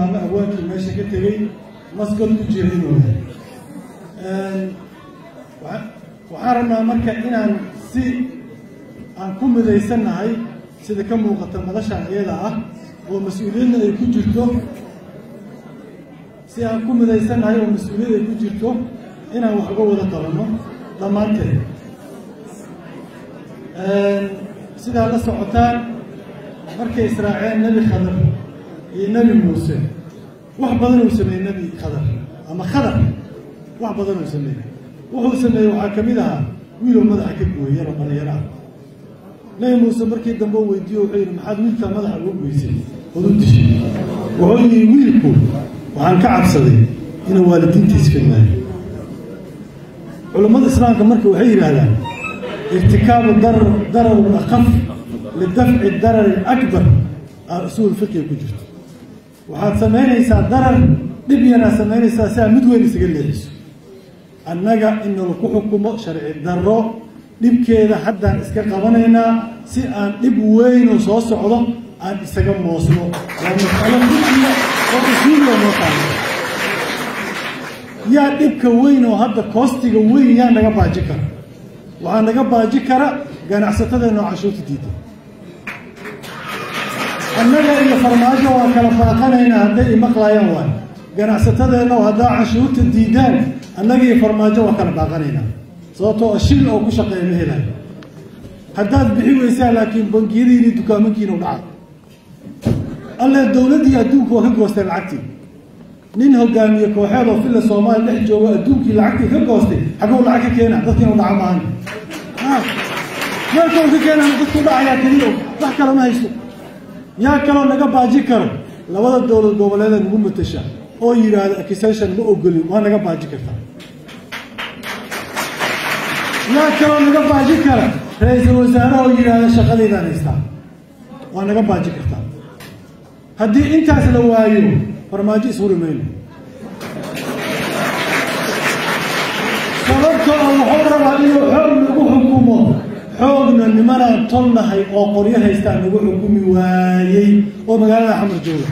tilmaamay awaankii meesha ka tegey masgal ku jirin waxaan rabnaa marka inaan si aan ku midaysanahay sida ka muuqata madashaan iyada ah oo mas'uuliyadna ay ku jirto si aan ku midaysanahay oo mas'uuliyad ay ku jirto inaan wax uga wada qabanno dhammaanteed sidaa la socotaan markay israaceen nebi khadar iyo nebi muuse wax badan uu sameeyey nebi khadar ama khadar wax badan uu sameeyey wuxuu sameeyey waxaa ka mid ahaa wiiloo madaxa ka gooyey yaro dhalinyaro ah nebi muuse markii dambe u weydiiyo wuxuu yidhi maxaad wiilkaa madaxa uga goysay ood u dishay wuxuu yidhi wiilku waxaan ka cabsaday inuu waalidiintiis ka maayo culammada islaamka marka waxay yidhaahdaan irtikaabu darar akhaf lidafci darar akbar usuul fiqiga ku jirto waxaad samaynaysaa darar dhib yaraad samaynaysaa si aad mid weyn isaga leexiso annaga in nala ku xukumo sharci darro dhibkeeda haddaan iska qabanaynaa si aan dhib weynoo soo socdo aan isaga moosno waa mas'alo fiqiga oo usuuliga noo taalo yaa dhibka weyn oo hadda koostiga weyn yaa naga baaji kara waxaa naga baaji kara ganacsatadeenna oo canshuurta diida annaga iyo farmaajo waa kala baaqanaynaa hadday imaqlaayaan waay ganacsatadeenna oo haddaa canshuurta diidaan annaga iyo farmaajo waa kala baaqanaynaa sababtoo shil oo ku shaqeeya ma helayo haddaad bixi weysaa laakiin bangiyadiini dukaamankiina u dhaca alle dowladdii adduunka waa ka goosteen lacagtii nin hogaamiye kooxeed oo filla soomaaliya dhex joogo adduunkii lacagtii ka goostay xagow lacag ka keena dadkiina u dhaca maahan meelka u ka keenana dadku dhacayaa keliya wax kale ma haysto yaa kaloo naga baaji karo labada dowlad goboleeda nagu matasha oo yidhaahda accusation ma ogolin waa naga baaji kartaa yaa kaloo naga baaji kara ra-iisul wasaare oo yidhaahda shaqadaydaan haystaa waa naga baaji kartaa haddii intaas la waayo farmaajo ishuri mayno sababtoo wuxuu rabaa inuu xoog nagu xukumo xoogna nimanaan tolnahay oo qoryo haystaan nagu xukumi waayey oo magaalada xamar jooga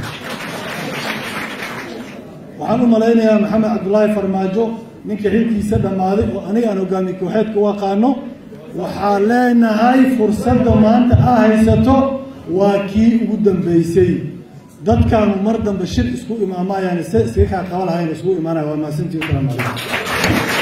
waxaan u malaynayaa maxamed cabdullaahi farmaajo ninka xilkiisa dhammaaday oo aniga aan hogaamiye kooxeedka u aqaano waxaa leenahay fursadda maanta aa haysato waa kii ugu dambeysay dadkaanu mar dambe shir isku imaamaayaan se iskaga kaa qaba lahayn isku imaanaya waa mahadsantihi wasalaamu calaykum